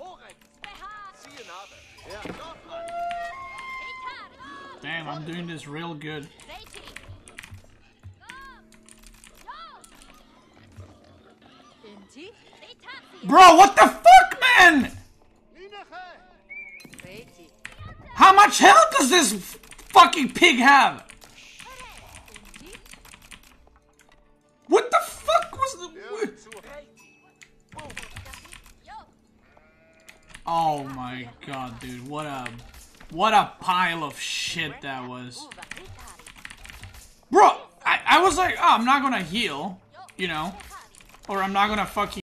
Damn, I'm doing this real good. Bro, what the fuck, man? How much health does this fucking pig have? What the fuck was the... Oh my god, dude, what a pile of shit that was. Bro, I was like, oh, I'm not gonna heal, you know? Or I'm not gonna fucking